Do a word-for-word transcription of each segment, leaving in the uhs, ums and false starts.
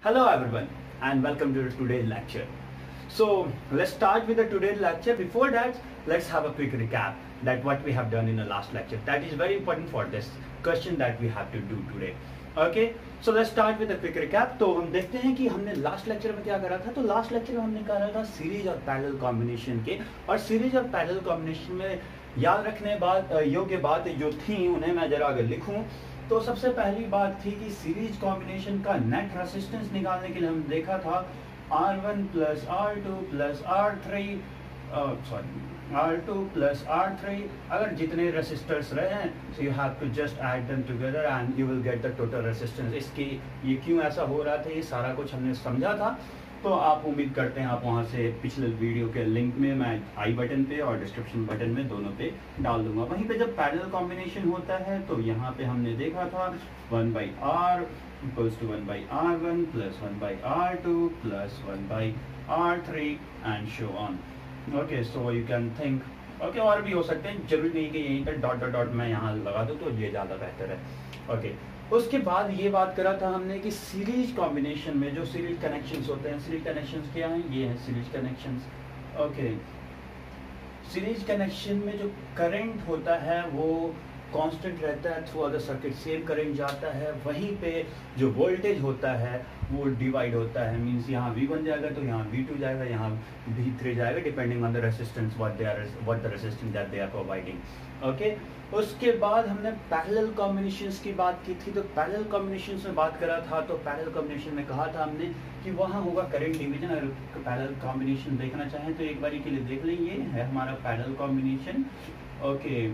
Hello everyone and welcome to today's lecture. So let's start with the today's lecture. Before that, let's have a quick recap that what we have done in the last lecture. That is very important for this question that we have to do today. Okay, so let's start with a quick recap. तो हम देखते हैं कि हमने last lecture में क्या करा था. तो लास्ट लेक्चर में हमने करा था सीरीज और पैरेलल कॉम्बिनेशन के, और सीरीज और पैरेलल कॉम्बिनेशन में याद रखने बात योग्य बात जो थी उन्हें मैं जरा अगर लिखूं तो सबसे पहली बात थी कि सीरीज कॉम्बिनेशन का नेट रेसिस्टेंस निकालने के लिए हम देखा था R one plus R two plus R three sorry R two plus R three. अगर जितने रेसिस्टर्स रहे हैं so you have to just add them together and you will get the total resistance. इसकी ये क्यों ऐसा हो रहा था ये सारा कुछ हमने समझा था. तो आप उम्मीद करते हैं आप वहाँ से पिछले वीडियो के लिंक में मैं आई बटन पे और डिस्क्रिप्शन बटन में दोनों पे डाल दूंगा. वहीं पे जब पैरेलल कॉम्बिनेशन होता है तो यहाँ पे हमने देखा था one by R equals to one by R one plus one by R two plus one by R three and so on. Okay, so you can think okay और भी हो सकते हैं, जरूरी नहीं कि यहीं पर डॉट डॉट डॉट मैं यहाँ लगा दूँ तो ये ज़्यादा बेहतर है. Okay okay. उसके बाद ये बात करा था हमने कि सीरीज कॉम्बिनेशन में जो सीरीज कनेक्शंस होते हैं, सीरीज कनेक्शंस क्या हैं, ये हैं series connections. Okay, series connection में जो करंट होता है वो कांस्टेंट रहता है through other circuit, same current जाता है. वहीं पे जो वोल्टेज होता है वो डिवाइड होता है, मींस यहाँ वी वन जाएगा तो यहाँ वी टू जाएगा, यहाँ वी थ्री जाएगा, depending on the resistance what they are what the resistance that they are providing. Okay, उसके बाद हमने पैरेलल कॉम्बिनेशंस की बात की थी. तो पैरेलल कॉम्बिनेशंस में बात करा था तो पैरेलल कॉम्बिनेशन में कहा था हमने कि वहाँ होगा करंट डिवीजन. अगर पैरेलल कॉम्बिनेशन देखना चाहें तो एक बारी के लिए देख लें. ये है हमारा पैरेलल कॉम्बिनेशन. ओके,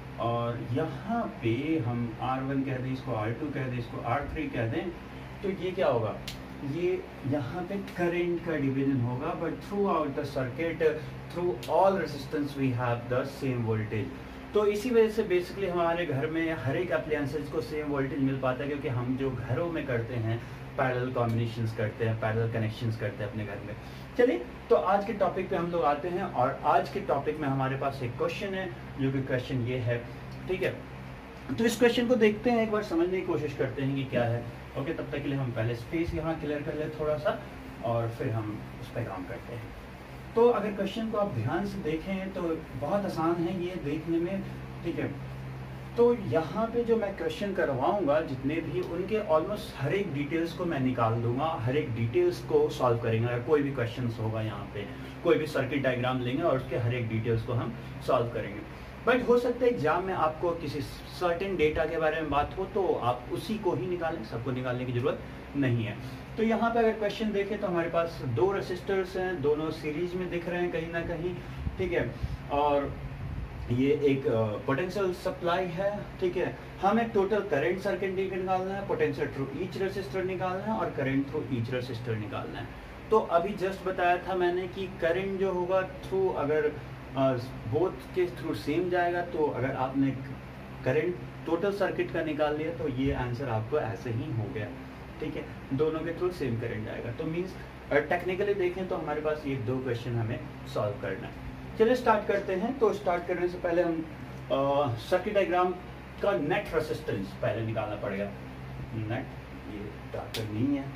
और यहाँ पे हम आर वन कह दें, इसको आर टू कह दें, इसको आर थ्री कह दें. तो ये क्या होगा, ये यहाँ पे करंट का डिवीजन होगा, but throughout the circuit through all resistance we have the same voltage. तो इसी वजह से बेसिकली हमारे घर में हर एक अप्लायंसेस को सेम वोल्टेज मिल पाता है, क्योंकि हम जो घरों में करते हैं पैरेलल कॉम्बिनेशंस करते हैं, पैरेलल कनेक्शंस करते हैं अपने घर में. चलिए, तो आज के टॉपिक पे हम लोग आते हैं, और आज के टॉपिक में हमारे पास एक क्वेश्चन है जो कि क्वेश्चन ये है. ठीक है, तो इस क्वेश्चन को देखते हैं, एक बार समझने की कोशिश करते हैं कि क्या है. ओके, तब तक के लिए हम पहले स्पेस यहाँ क्लियर कर ले थोड़ा सा और फिर हम उस पर काम करते हैं. तो अगर क्वेश्चन को आप ध्यान से देखें तो बहुत आसान है ये देखने में. ठीक है, तो यहाँ पे जो मैं क्वेश्चन करवाऊंगा जितने भी उनके ऑलमोस्ट हर एक डिटेल्स को मैं निकाल दूंगा, हर एक डिटेल्स को सॉल्व करेंगे. अगर कोई भी क्वेश्चन होगा यहाँ पे कोई भी सर्किट डायग्राम लेंगे और उसके हर एक डिटेल्स को हम सॉल्व करेंगे. बट हो सकता है एग्जाम में आपको किसी सर्टेन डेटा के बारे में बात हो तो आप उसी को ही निकालें, सबको निकालने की जरूरत नहीं है. तो यहाँ पे अगर क्वेश्चन देखें तो हमारे पास दो रेसिस्टर्स हैं, दोनों सीरीज में दिख रहे हैं कहीं ना कहीं. ठीक है, और ये एक पोटेंशियल सप्लाई है. ठीक है, हमें टोटल करंट सर्किट निकालना है, पोटेंशियल थ्रू ईच रेसिस्टर निकालना है और करंट थ्रू ईच रेसिस्टर निकालना है. तो अभी जस्ट बताया था मैंने कि करंट जो होगा थ्रू अगर बोथ के थ्रू सेम जाएगा, तो अगर आपने करंट टोटल सर्किट का निकाल लिया तो ये आंसर आपको ऐसे ही हो गया. ठीक है, दोनों के थ्रू सेम करंट जाएगा. तो मीन्स टेक्निकली देखें तो हमारे पास ये दो क्वेश्चन हमें सॉल्व करना है. चलिए स्टार्ट करते हैं. तो स्टार्ट करने से पहले हम सर्किट डायग्राम का नेट रेसिस्टेंस पहले निकालना पड़ेगा. नेट ये डार्कर नहीं है,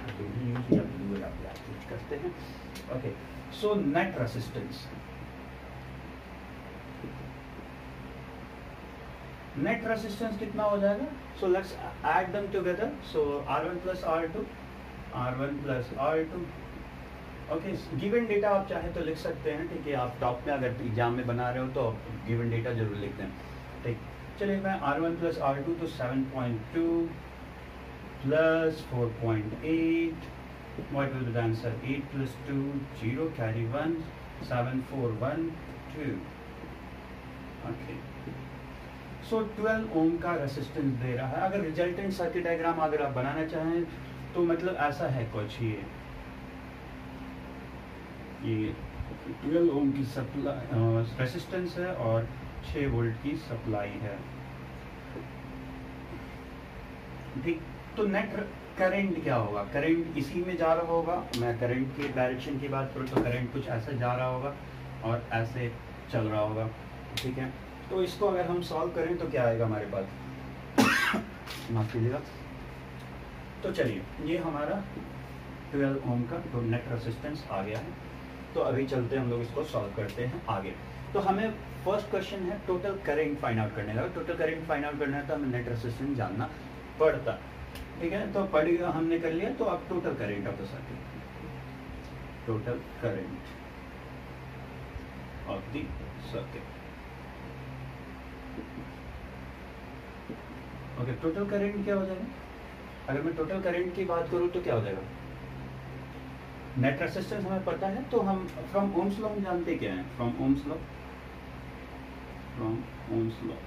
करते हैं. Okay, so net resistance net resistance कितना हो जाएगा. So let's add them together. So R one plus R two R one plus R two. Okay, given data आप चाहे तो लिख सकते हैं. ठीक है, आप टॉप में अगर एग्जाम में बना रहे हो तो गिवन डेटा जरूर लिख दें. ठीक, चलिए मैं R one plus R two तो seven point two plus four point eight, what will be the answer, eight plus two zero, carry one, seven four one two. Okay, so twelve ohm का resistance दे रहा है. अगर resultant circuit diagram अगर आप बनाना चाहें तो मतलब ऐसा है कुछ, ये ये ट्वेल्व ओम की सप्लाई रेसिस्टेंस है और छः वोल्ट की सप्लाई है. ठीक, तो नेट करंट क्या होगा, करंट इसी में जा रहा होगा. मैं करंट के डायरेक्शन की बात करूँ तो करंट कुछ ऐसे जा रहा होगा और ऐसे चल रहा होगा. ठीक है, तो इसको अगर हम सॉल्व करें तो क्या आएगा हमारे पास, माफ कीजिएगा. तो चलिए ये हमारा ट्वेल्व ओम का तो नेट रेजिस्टेंस आ गया है। तो अभी चलते हैं हम लोग इसको सॉल्व करते हैं आगे। तो हमें फर्स्ट क्वेश्चन है टोटल करंट फाइंड आउट करने का। टोटल करंट फाइंड आउट करना है तो हमें नेट रेजिस्टेंस जानना पड़ता, ठीक है। तो पढ़ हमने कर लिया, तो अब total current of the circuit, total current of the circuit. Okay, total current क्या हो जाएगा? अगर मैं टोटल करंट की बात करूं तो क्या हो जाएगा? नेट रेजिस्टेंस हमें पता है, तो हम फ्रॉम ओम्स लॉ हम जानते क्या है? From Ohm's law, from Ohm's law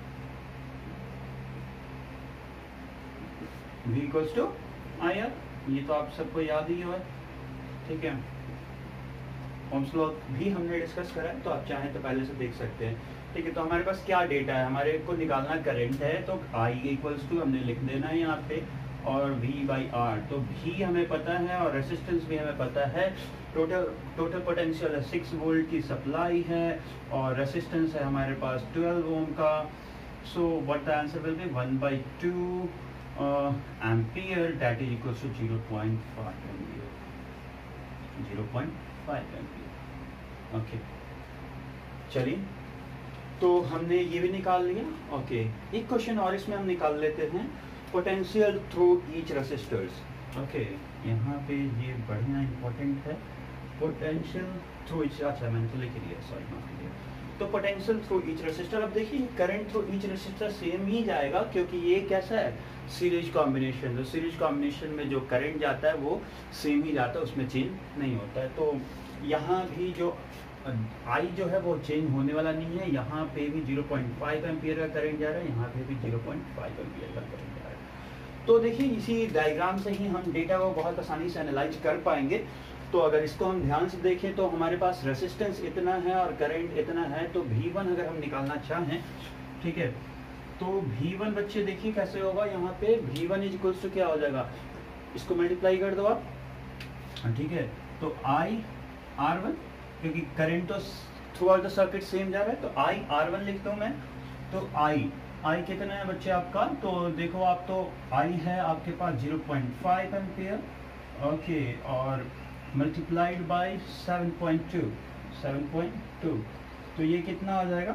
V equals to I R, ये तो आप सबको याद ही है, ठीक है। ओम्स लॉ भी हमने डिस्कस करा है, तो आप चाहें तो पहले से देख सकते हैं, ठीक है। तो हमारे पास क्या डेटा है? हमारे को निकालना करंट है, तो I इक्वल्स टू हमने लिख देना है यहाँ पे, और V बाई आर। तो V हमें पता है और रेजिस्टेंस भी हमें पता है। टोटल टोटल पोटेंशियल है सिक्स वोल्ट की सप्लाई है, और रेजिस्टेंस है हमारे पास ट्वेल्व ओम का। So what the answer will be one by two ampere, that is equals to zero point five ampere, zero point five ampere. Okay, चलिए तो हमने ये भी निकाल लिया। ओके, एक क्वेश्चन और इसमें हम निकाल लेते हैं, potential through each resistors. Okay, यहाँ पे ये बढ़िया इंपॉर्टेंट है, पोटेंशियल थ्रू ईच। अच्छा मैंने तो लिख दिया, सॉरी माफ कीजिए। तो पोटेंशियल थ्रू ईच रेसिस्टर, अब देखिए current through each resistor same ही जाएगा, क्योंकि ये कैसा है? Series combination. तो सीरीज कॉम्बिनेशन में जो करंट जाता है वो सेम ही जाता है, उसमें चेंज नहीं होता है। तो यहाँ भी जो आई जो है वो चेंज होने वाला नहीं है। यहाँ पे भी ज़ीरो पॉइंट फाइव एम्पियर का करंट जा रहा है, यहाँ पे भी ज़ीरो पॉइंट फाइव एम्पियर का करंट जा रहा है। तो देखिए इसी डायग्राम से ही हम डेटा को बहुत आसानी से एनालाइज कर पाएंगे। तो अगर इसको हम ध्यान से देखें तो हमारे पास रेजिस्टेंस इतना है और करंट इतना है, तो वी वन अगर हम निकालना चाहें, ठीक है, तो वी वन बच्चे देखिए कैसे होगा। यहाँ पे V one is equals to क्या हो जाएगा? इसको मल्टीप्लाई कर दो आप, ठीक है। तो आई आर वन, क्योंकि करंट तो throughout the circuit same जा रहा है, तो आई आर वन लिखता हूँ मैं। तो आई आई कितना है बच्चे आपका? तो देखो आप, तो आई है आपके पास zero point five ampere, okay, और multiplied by seven point two, seven point two, तो ये कितना आ जाएगा?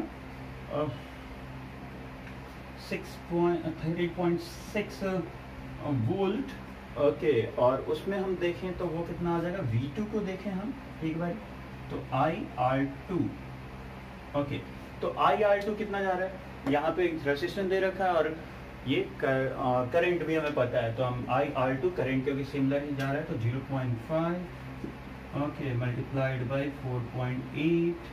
Six point three point six volt, okay. और उसमें हम देखें तो वो कितना आ जाएगा? वी टू को देखें हम एक बार, तो आई आर टू, ओके। तो आई आर टू कितना जा रहा है? यहाँ पे रेजिस्टेंस दे रखा है और ये कर, करंट भी हमें पता है, तो हम आई आर टू करंट क्योंकि सिमिलर ही जा रहा है, तो zero point five, okay, multiplied by four point eight,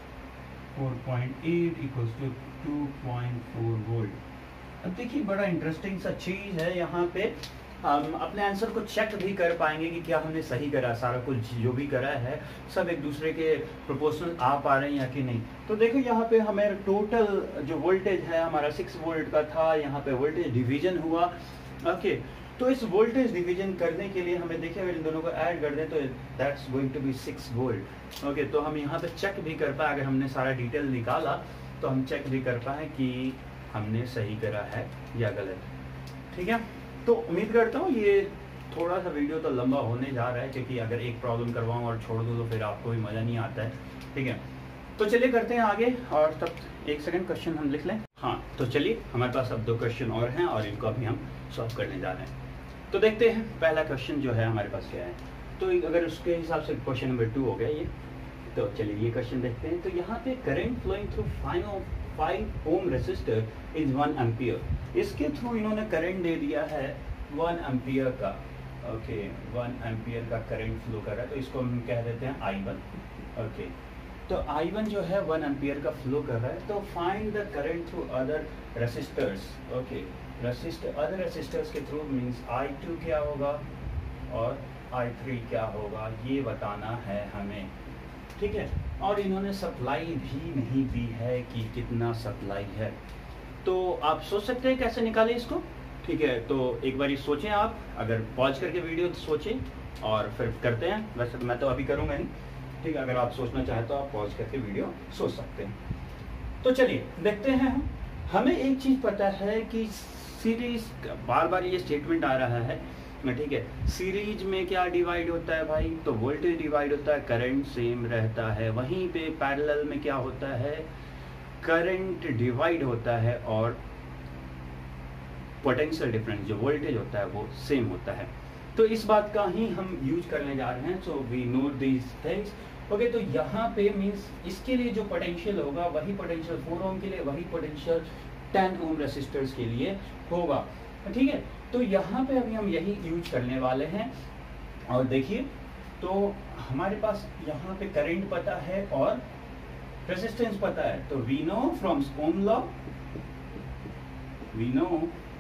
four point eight equals to two point four volt. अब देखिए बड़ा इंटरेस्टिंग सा चीज़ है, यहाँ पे हम अपने आंसर को चेक भी कर पाएंगे कि क्या हमने सही करा, सारा कुछ जो भी करा है सब एक दूसरे के प्रोपोर्शनल आ पा रहे हैं या कि नहीं। तो देखो यहाँ पे हमें टोटल जो वोल्टेज है हमारा सिक्स वोल्ट का था, यहाँ पे वोल्टेज डिवीजन हुआ, ओके। तो इस वोल्टेज डिवीजन करने के लिए हमें देखिए अगर इन दोनों को ऐड कर दें तो that's going to be six volt, okay. तो हम यहाँ पे चेक भी कर पाए, अगर हमने सारा डिटेल निकाला तो हम चेक भी कर पाए कि हमने सही करा है या गलत, ठीक है। तो उम्मीद करता हूँ ये थोड़ा सा वीडियो तो लंबा होने जा रहा है, क्योंकि अगर एक प्रॉब्लम करवाऊँ और छोड़ दूँ तो फिर आपको भी मज़ा नहीं आता है, ठीक है। तो चलिए करते हैं आगे, और तब एक सेकंड क्वेश्चन हम लिख लें। हाँ, तो चलिए हमारे पास अब दो क्वेश्चन और हैं और इनको अभी हम सॉल्व करने जा रहे हैं। तो देखते हैं पहला क्वेश्चन जो है हमारे पास क्या है। तो अगर उसके हिसाब से क्वेश्चन नंबर टू हो गया ये, तो चलिए ये क्वेश्चन देखते हैं। तो यहाँ पे current flowing through five ohm resistor is one ampere. इसके थ्रू इन्होंने करंट दे दिया है वन एम्पियर का, ओके, वन एम्पियर का करंट फ्लो कर रहा है, तो इसको हम कह देते हैं आई वन, ओके। तो आई वन जो है वन एम्पियर का फ्लो कर रहा है, तो find the current through other resistors, okay. Resistor other resistors के थ्रू मींस आई टू क्या होगा और आई थ्री क्या होगा, ये बताना है हमें, ठीक है। और इन्होंने सप्लाई भी नहीं दी है कि कितना सप्लाई है, तो आप सोच सकते हैं कैसे निकालें इसको, ठीक है। तो एक बार सोचें आप, अगर पॉज करके वीडियो सोचें और फिर करते हैं। वैसे मैं तो अभी करूँगा नहीं, ठीक है। अगर आप सोचना चाहें तो आप पॉज करके वीडियो सोच सकते हैं। तो चलिए देखते हैं हम। हमें एक चीज़ पता है कि सीरीज, बार बार ये स्टेटमेंट आ रहा है ठीक है। सीरीज में क्या डिवाइड होता है भाई, तो वोल्टेज डिवाइड होता है, करंट सेम रहता है। वहीं पे पैरेलल में क्या होता है, करंट डिवाइड होता है और पोटेंशियल डिफरेंस जो वोल्टेज होता है वो सेम होता है। तो इस बात का ही हम यूज करने जा रहे हैं। So we know these things. Okay, तो यहाँ पे मीन्स इसके लिए जो पोटेंशियल होगा वही पोटेंशियल फोर ओम के लिए, वही पोटेंशियल टेन ओम रेसिस्टर्स के लिए होगा, ठीक है। तो यहाँ पे अभी हम यही यूज करने वाले हैं। और देखिए, तो हमारे पास यहाँ पे करंट पता है और रेजिस्टेंस पता है। तो we know from ohm law, we know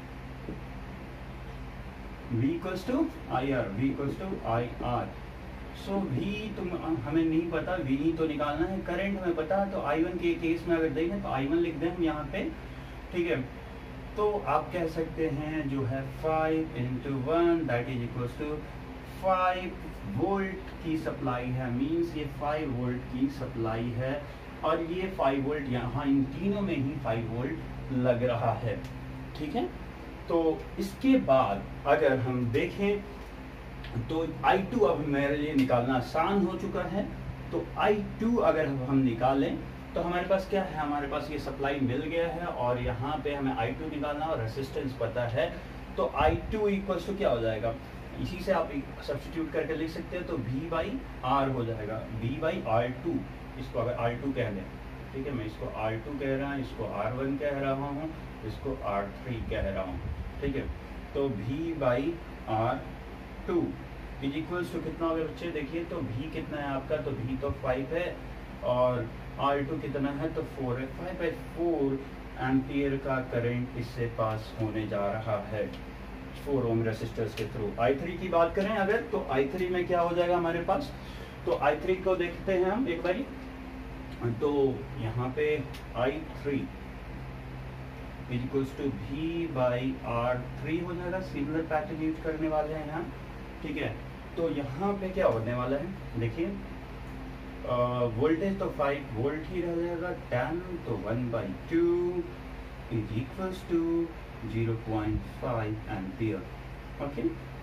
V equals to I R, V equals to I R. So V तुम हमें नहीं पता, V ही तो निकालना है। करंट हमें पता है, तो I वन के केस में अगर देखें तो I वन लिख दें हम यहाँ पे, ठीक है। तो आप कह सकते हैं जो है five into one that is equals to five volt की सप्लाई है। मीन्स ये फाइव वोल्ट की सप्लाई है और ये फाइव वोल्ट यहाँ इन तीनों में ही फाइव वोल्ट लग रहा है, ठीक है। तो इसके बाद अगर हम देखें तो आई टू अब मेरे लिए निकालना आसान हो चुका है। तो आई टू अगर हम निकालें तो हमारे पास क्या है, हमारे पास ये सप्लाई मिल गया है और यहाँ पे हमें आई टू निकालना और रेसिस्टेंस पता है। तो आई टू इक्वल्स टू क्या हो जाएगा, इसी से आप सब्स्टिट्यूट करके लिख सकते हैं। तो V बाई आर हो जाएगा, V बाई आर टू। इसको अगर आर टू कह लें, ठीक है, मैं इसको आर टू कह रहा हूँ, इसको आर वन कह रहा हूँ, इसको आर थ्री कह रहा हूँ, ठीक है। तो V by R two is equals to कितना होगा बच्चे, देखिए तो V कितना है आपका, तो V तो फाइव है और आर टू कितना है, तो फोर है। फाइव बाई फोर एम्पियर का करंट इससे पास होने जा रहा है फोर ओम रेसिस्टर्स के थ्रू। आई थ्री की बात करें अगर, तो आई थ्री में क्या हो जाएगा हमारे पास, तो आई थ्री को देखते हैं हम एक बारी। तो यहाँ पे I three is equals to V by R three हो जाएगा। सिमिलर पैटर्न यूज करने वाले हैं यहाँ, ठीक है। तो यहाँ पे क्या होने वाला है, देखिए वोल्टेज तो फाइव वोल्ट ही रह जाएगा, टेन तो one by two is equals to zero point five ampere, okay.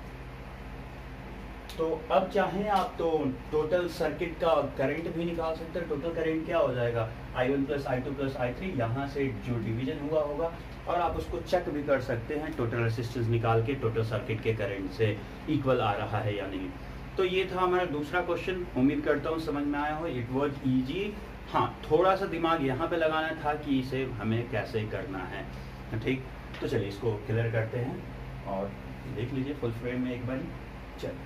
तो अब चाहें आप तो टोटल सर्किट का करंट भी निकाल सकते हैं। टोटल करंट क्या हो जाएगा, I one plus I two plus I three, यहाँ से जो डिवीजन हुआ होगा और आप उसको चेक भी कर सकते हैं टोटल रेसिस्टेंस निकाल के टोटल सर्किट के करंट से इक्वल आ रहा है या नहीं। तो ये था हमारा दूसरा क्वेश्चन। उम्मीद करता हूँ समझ में आया हो। It was easy. हाँ, थोड़ा सा दिमाग यहाँ पे लगाना था कि इसे हमें कैसे करना है, ठीक। तो चलिए इसको क्लियर करते हैं और देख लीजिए फुल फ्रेम में एक बार। चलिए,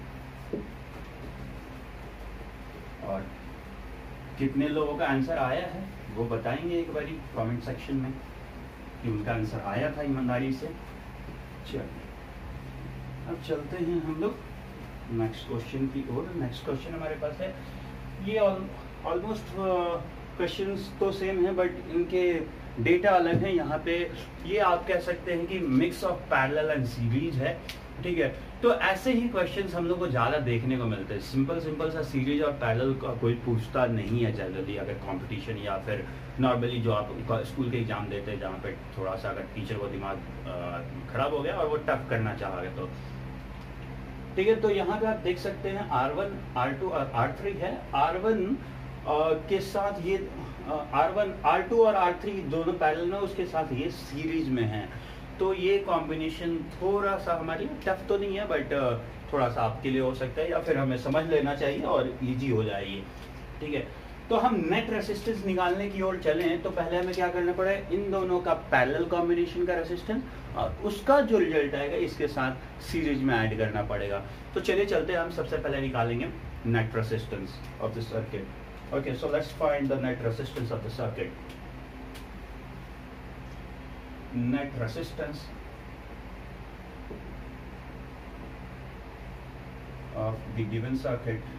और कितने लोगों का आंसर आया है वो बताएंगे एक बारी कमेंट सेक्शन में कि उनका आंसर आया था ईमानदारी से। चलिए अब चलते हैं हम लोग नेक्स्ट क्वेश्चन की ओर। नेक्स्ट क्वेश्चन हमारे पास है, ये ऑलमोस्ट क्वेश्चंस तो सेम है बट इनके डेटा अलग है। यहाँ पे ये आप कह सकते हैं कि mix of parallel and series है, ठीक है। तो ऐसे ही क्वेश्चंस हम लोग को ज़्यादा देखने को मिलते हैं। सिंपल सिंपल सा सीरीज और पैरेलल का कोई पूछता नहीं है जनरली, अगर कंपटीशन या फिर नॉर्मली जो आप स्कूल के एग्जाम देते हैं जहाँ पे थोड़ा सा अगर टीचर को दिमाग खराब हो गया और वो टफ करना चाहोगे तो, ठीक है। तो यहाँ पे आप देख सकते हैं आर वन आर टू और आर थ्री है। आर वन के साथ ये आर वन आर टू और आर थ्री दोनों पैरेलल में, उसके साथ ये सीरीज में है। तो ये कॉम्बिनेशन थोड़ा सा हमारे लिए टफ तो नहीं है बट थोड़ा सा आपके लिए हो सकता है या फिर हमें समझ लेना चाहिए और इजी हो जाएगी, ठीक है। तो हम नेट रेसिस्टेंस निकालने की ओर चलें तो पहले हमें क्या करना पड़ेगा, इन दोनों का पैरेलल कॉम्बिनेशन का रेसिस्टेंस और उसका जो रिजल्ट आएगा इसके साथ सीरीज में ऐड करना पड़ेगा। तो चलिए चलते हैं, हम सबसे पहले निकालेंगे net resistance of the circuit. Okay, so let's find the net resistance of the circuit. Net resistance of the given circuit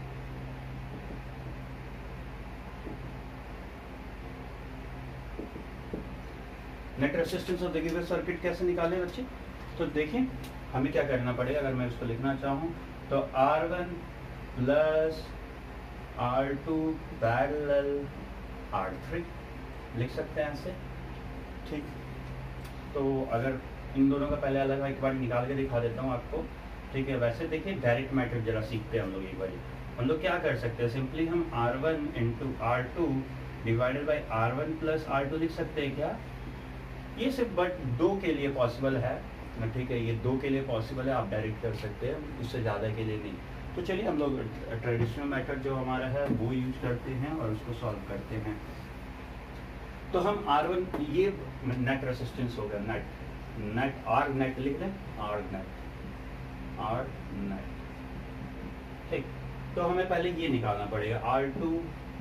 net resistance of the given circuit कैसे निकालें बच्चे? तो देखें हमें क्या करना पड़ेगा। अगर मैं उसको लिखना चाहूँ तो R one plus R two parallel R three लिख सकते हैं ऐसे, ठीक। तो अगर इन दोनों का पहले अलग एक बार निकाल के दिखा देता हूँ आपको। ठीक है। वैसे देखिए डायरेक्ट मेथड जरा सीखते हैं हम लोग एक बार। हम लोग क्या कर सकते हैं, सिंपली हम R one into R two divided by R one plus R two लिख सकते हैं क्या? ये सिर्फ बट दो के लिए पॉसिबल है, ठीक है, ये दो के लिए पॉसिबल है, आप डायरेक्ट कर सकते हैं, उससे ज़्यादा के लिए नहीं। तो चलिए हम लोग ट्रेडिशनल मेथड जो हमारा है वो यूज करते हैं और उसको सॉल्व करते हैं। तो हम आर वन, ये नेट रेसिस्टेंस हो गया, नेट नेट आर नेट लिख दें, आर नेट आर नेट, ठीक। तो हमें पहले ये निकालना पड़ेगा R two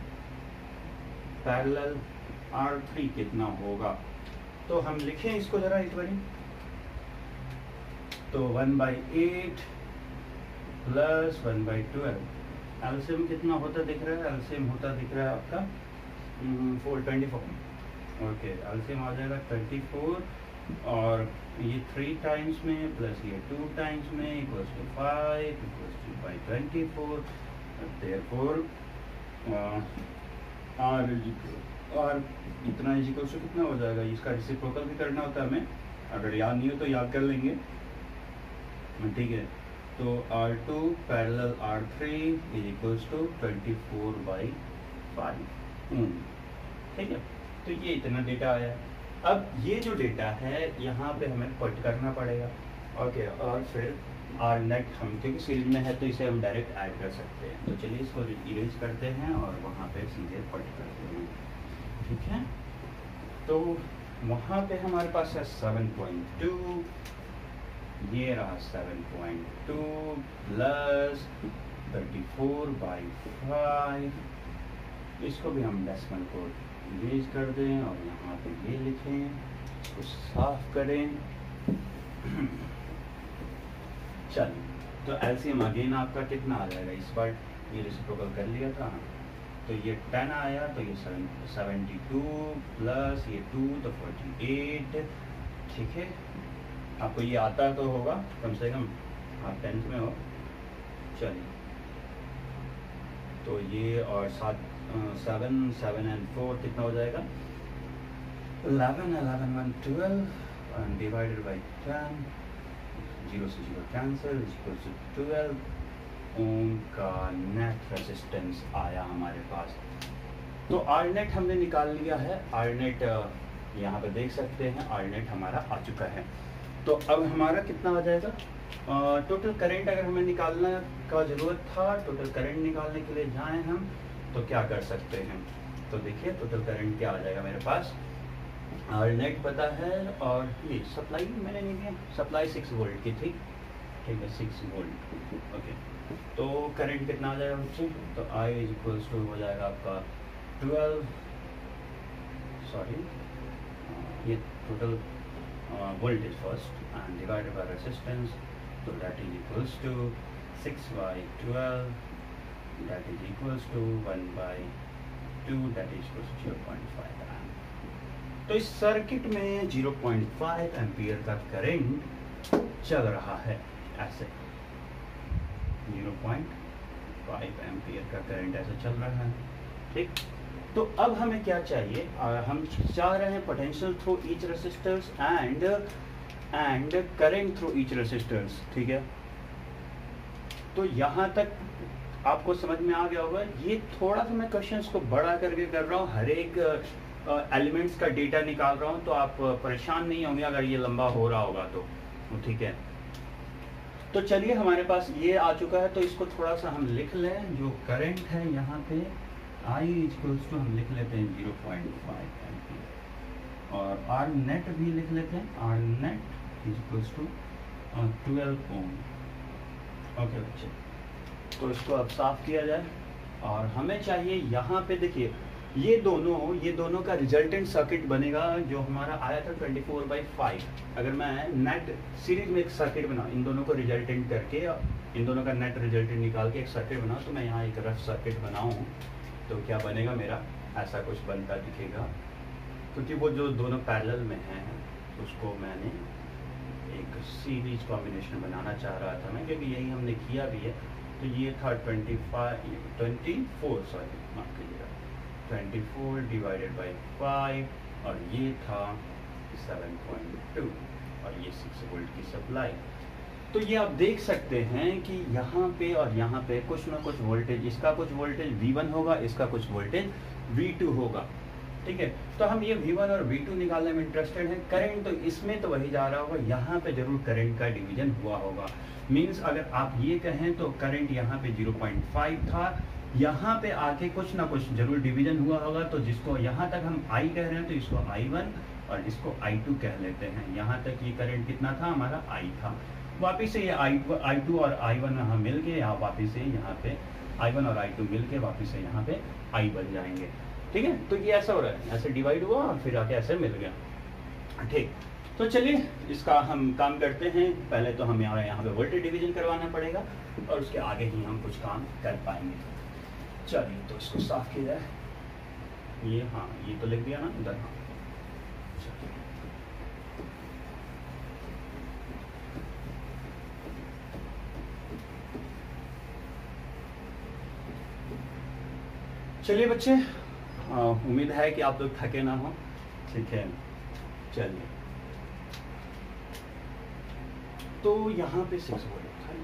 parallel R three कितना होगा। तो हम लिखें इसको जरा एक बारी, तो one by eight plus one by twelve, LCM कितना होता दिख रहा है? एलसीएम होता दिख रहा है आपका four twenty four, okay, LCM आ जाएगा ट्वेंटी फोर, और ये थ्री टाइम्स में प्लस ये टू टाइम्स में equals to five equals to by twenty four, therefore R और इतना इज इक्वल्स टू कितना हो जाएगा? इसका रेसिप्रोकल भी करना होता है हमें, अगर याद नहीं हो तो याद कर लेंगे, ठीक है। तो R two parallel R three is equals to twenty four by five, ठीक है। तो ये इतना डेटा आया। अब ये जो डेटा है यहाँ पे हमें पुट करना पड़ेगा, ओके, और फिर आर नेट हम क्योंकि सीरीज में है तो इसे हम डायरेक्ट ऐड कर सकते हैं। तो चलिए इसको इरेज करते हैं और वहाँ पे सीधे पुट करते हैं, ठीक है। तो वहाँ पे हमारे पास है सेवन पॉइंट टू, ये रहा seven point two plus thirty four by five, इसको भी हम डेसिमल कोड इरेज कर दें और यहाँ पे ये लिखें, इसको साफ करें। चलिए, तो एलसीएम अगेन आपका कितना आ जाएगा? इस बार ये रेसिप्रोकल कर लिया था, तो ये टेन आया, तो ये सेवेंटी टू प्लस ये टू तो फोर्टी एट, ठीक है। आपको ये आता तो होगा कम से कम, आप टेंथ में हो। चलिए, तो ये और सात सेवन सेवन एंड फोर कितना हो जाएगा? Eleven eleven one twelve and divided by ten, zero से zero cancel, equals to twelve ohm का नेट रेजिस्टेंस आया हमारे पास। तो आर नेट हमने निकाल लिया है, आर नेट यहाँ पे देख सकते हैं, आर नेट हमारा आ चुका है। तो अब हमारा कितना आ जाएगा? टोटल करंट अगर हमें निकालना का ज़रूरत था, टोटल करंट निकालने के लिए जाएं हम तो क्या कर सकते हैं? तो देखिए टोटल करंट क्या आ जाएगा मेरे पास, आर नेट पता है, और ये सप्लाई मैंने नहीं दिया, सप्लाई सिक्स वोल्ट की थी, ठीक है, सिक्स वोल्ट, ओके। तो करंट कितना आ जाएगा बच्चे? तो आई इज इक्वल्स टू हो जाएगा आपका ट्वेल्व, सॉरी ये total voltage first and divided by resistance, तो that is equals to six by twelve, that is equals to one by two, that is equals to zero point five amp. तो इस circuit में zero point five ampere का current चल रहा है, ऐसे zero point five ampere का current ऐसे चल रहा है, ठीक। तो अब हमें क्या चाहिए? आ, हम चाह रहे हैं potential through each resistors and and current through each resistors, ठीक है। तो यहाँ तक आपको समझ में आ गया होगा। ये थोड़ा सा मैं क्वेश्चंस को बड़ा करके कर रहा हूँ, हर एक एलिमेंट्स uh, का डेटा निकाल रहा हूँ, तो आप uh, परेशान नहीं होंगे अगर ये लंबा हो रहा होगा तो, ठीक है। तो चलिए हमारे पास ये आ चुका है, तो इसको थोड़ा सा हम लिख लें। जो करंट है यहाँ पे आई इक्वल्स टू हम लिख लेते हैं जीरो पॉइंट फाइव एम्पियर, और आर नेट भी लिख लेते हैं, R net equals to twelve ohm, okay बच्चे। तो इसको अब साफ किया जाए, और हमें चाहिए यहाँ पे देखिए ये दोनों ये दोनों का रिजल्टेंट सर्किट बनेगा जो हमारा आया था ट्वेंटी फोर बाई फाइव। अगर मैं नेट सीरीज में एक सर्किट बनाऊँ, इन दोनों को रिजल्टेंट करके, इन दोनों का नेट रिजल्टेंट निकाल के एक सर्किट बनाऊँ, तो मैं यहाँ एक रफ सर्किट बनाऊँ तो क्या बनेगा मेरा? ऐसा कुछ बनता दिखेगा, क्योंकि वो जो दोनों पैरेलल में हैं उसको मैंने एक सीरीज कॉम्बिनेशन बनाना चाह रहा था मैं, क्योंकि यही हमने किया भी है। तो ये था twenty five twenty four sorry माफ कीजिएगा twenty four divided by five, और ये था सेवन पॉइंट टू, और ये सिक्स वोल्ट की सप्लाई। तो ये आप देख सकते हैं कि यहाँ पे और यहाँ पे कुछ ना कुछ वोल्टेज, इसका कुछ वोल्टेज वी वन होगा, इसका कुछ वोल्टेज वी टू होगा, ठीक है। तो हम ये वी वन और वी टू निकालने में इंटरेस्टेड हैं। करंट तो इसमें तो वही जा रहा होगा, यहाँ पे जरूर करंट का डिवीजन हुआ होगा। मींस अगर आप ये कहें तो करंट यहाँ पे ज़ीरो पॉइंट फाइव था, यहाँ पे आके कुछ ना कुछ जरूर डिवीजन हुआ होगा। तो जिसको यहाँ तक हम I कह रहे हैं तो इसको आई वन और इसको आई टू कह लेते हैं। यहाँ तक ये करंट कितना था, हमारा I था। वापिस से ये आई टू और आई वन यहाँ मिल के यहाँ वापिस से यहाँ पे आई वन और आई टू मिल के वापिस से यहाँ पे I बन जाएंगे, ठीक है। तो ये ऐसा हो रहा है, ऐसे डिवाइड हुआ और फिर आके ऐसे मिल गया, ठीक। तो चलिए इसका हम काम करते हैं। पहले तो हमें यहाँ यहाँ पे वोल्टेज डिवीजन करवाना पड़ेगा और उसके आगे ही हम कुछ काम कर पाएंगे। चलिए तो इसको साफ किया जाए। ये हाँ ये तो लिख दिया ना उधर, हाँ चलिए बच्चे, उम्मीद है कि आप लोग थके ना हो, ठीक है। चलिए तो यहाँ पे सिक्स वोल्ट था,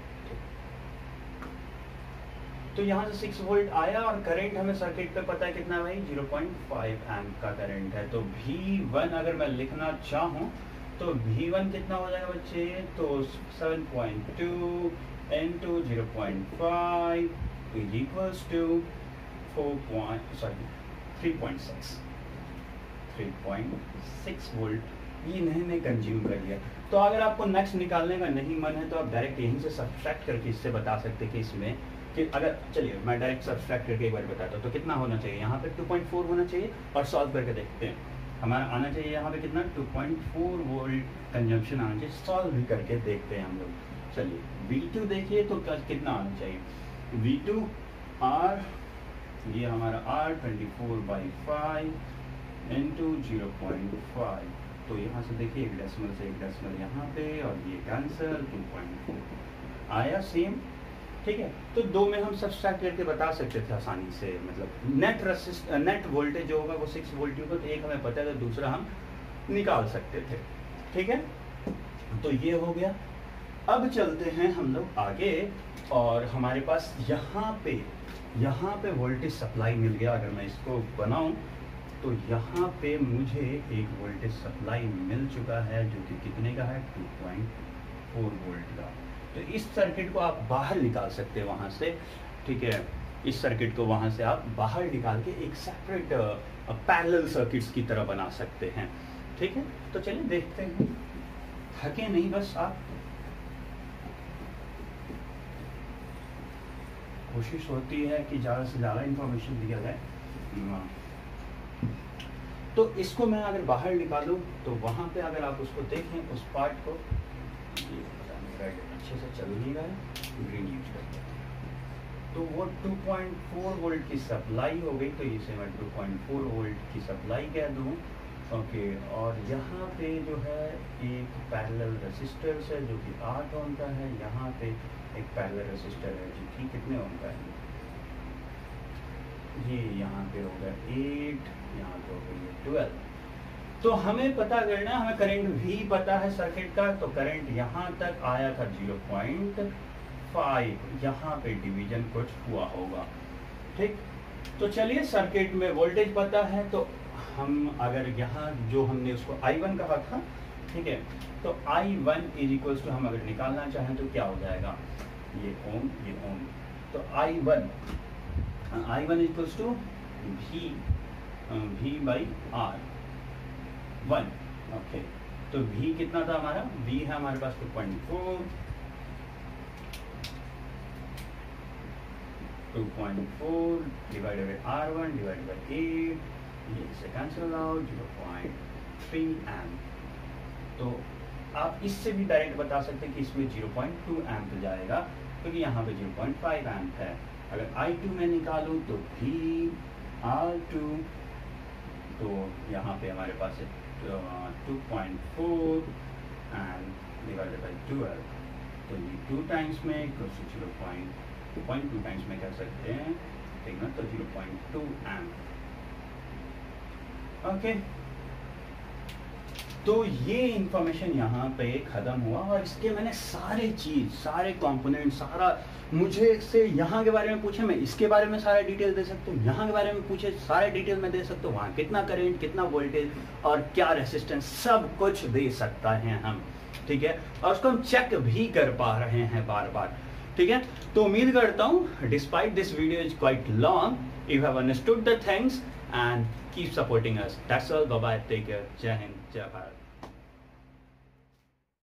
तो यहाँ से सिक्स वोल्ट आया और करंट हमें सर्किट पे पता है कितना भाई, ज़ीरो पॉइंट फाइव एम्प का करंट है। तो वी वन अगर मैं लिखना चाहूँ तो वी वन कितना हो जाएगा बच्चे, तो seven point two into zero point five is equals to four point sorry three point six three point six volt ये नहीं ने कंज्यूम कर लिया। तो अगर आपको नेक्स्ट निकालने का नहीं मन है तो आप डायरेक्ट यहीं से सब्सट्रैक्ट करके इससे बता सकते हैं कि इसमें कि अगर, चलिए मैं डायरेक्ट सब्सट्रैक्ट करके एक बार बताता हूँ। तो कितना होना चाहिए, यहाँ पे टू पॉइंट फोर होना चाहिए और सॉल्व करके देखते हैं। हमारा आना चाहिए यहाँ पे कितना, two point four volt consumption आना चाहिए। सॉल्व भी करके देखते हैं हम लोग। चलिए वी टू देखिए तो कितना आना चाहिए, वी टू आर, ये हमारा R twenty four by five into zero point five. तो यहाँ से देखिए एक डेसिमल से एक डेसिमल यहाँ पे और ये कैंसर, टू पॉइंट फोर आया सेम, ठीक है। तो दो में हम सब्सट्रैक्ट करके बता सकते थे आसानी से, मतलब नेट रेसिस्ट नेट वोल्टेज जो होगा वो सिक्स वोल्ट होगा। तो एक हमें पता है तो दूसरा हम निकाल सकते थे, ठीक है। तो ये हो गया। अब चलते हैं हम लोग आगे और हमारे पास यहाँ पे यहाँ पे वोल्टेज सप्लाई मिल गया। अगर मैं इसको बनाऊं तो यहाँ पे मुझे एक वोल्टेज सप्लाई मिल चुका है जो कि कितने का है, टू पॉइंट फोर वोल्ट का। तो इस सर्किट को आप बाहर निकाल सकते हैं वहाँ से, ठीक है। इस सर्किट को वहाँ से आप बाहर निकाल के एक सेपरेट पैरेलल सर्किट्स की तरह बना सकते हैं, ठीक है। तो चलिए देखते हैं, थके नहीं बस आप, कोशिश होती है कि ज़्यादा से ज़्यादा इंफॉर्मेशन दिया जाए। तो इसको मैं अगर बाहर निकालूं तो वहाँ पे अगर आप उसको देखें उस पार्ट को, ये पता नहीं रेड अच्छे से चल नहीं रहा है, ग्रीन यूज करते हैं। तो वो टू पॉइंट फोर वोल्ट की सप्लाई हो गई, तो इसे मैं टू पॉइंट फोर वोल्ट की सप्लाई कह दूँ, ओके। और यहाँ पे जो है एक पैरेलल रेसिस्टर है जो कि आठ ओम का है, यहाँ पे एक पैरेलल रेसिस्टर है जो कि कितने ओम का है, ये यहाँ पे हो गया एट, यहाँ पे हो गई ट्वेल्व। तो हमें पता करना, हमें करंट भी पता है सर्किट का। तो करंट यहाँ तक आया था ज़ीरो पॉइंट फाइव, यहाँ पे डिवीजन कुछ हुआ होगा, ठीक। तो चलिए सर्किट में वोल्टेज पता है, तो हम अगर यहाँ जो हमने उसको आई वन कहा था, ठीक है। तो I one is equals to, हम अगर निकालना चाहें तो क्या हो जाएगा, ये ओम ये ओम। तो I one I one equals to V V by R one, okay. तो v कितना था हमारा, v है हमारे पास two point four, two point four divided by R one divided by eight, ये से cancel out zero point three amp. तो आप इससे भी डायरेक्ट बता सकते हैं कि इसमें ज़ीरो पॉइंट टू एम्प जाएगा क्योंकि यहाँ पे ज़ीरो पॉइंट फाइव एम्प है। अगर आई टू में निकालूँ तो V आर टू, तो यहाँ पे हमारे पास है two point four and divided by twelve, तो ये टू टाइम्स में equals to zero point two times में कह सकते हैं, ठीक ना। तो zero point two amp, okay. तो ये इंफॉर्मेशन यहाँ पे ख़त्म हुआ और इसके मैंने सारे चीज़ सारे कंपोनेंट सारा, मुझे से यहाँ के बारे में पूछे मैं इसके बारे में सारा डिटेल दे सकता हूँ, यहाँ के बारे में पूछे सारे डिटेल मैं दे सकता हूँ, वहाँ कितना करेंट कितना वोल्टेज और क्या रेसिस्टेंस सब कुछ दे सकता है हम, ठीक है। और उसको हम चेक भी कर पा रहे हैं बार बार, ठीक है। तो उम्मीद करता हूँ despite this video is quite long, you have understood the things and keep supporting us. That's all, bye bye, take care, जय हिंद, जय भारत।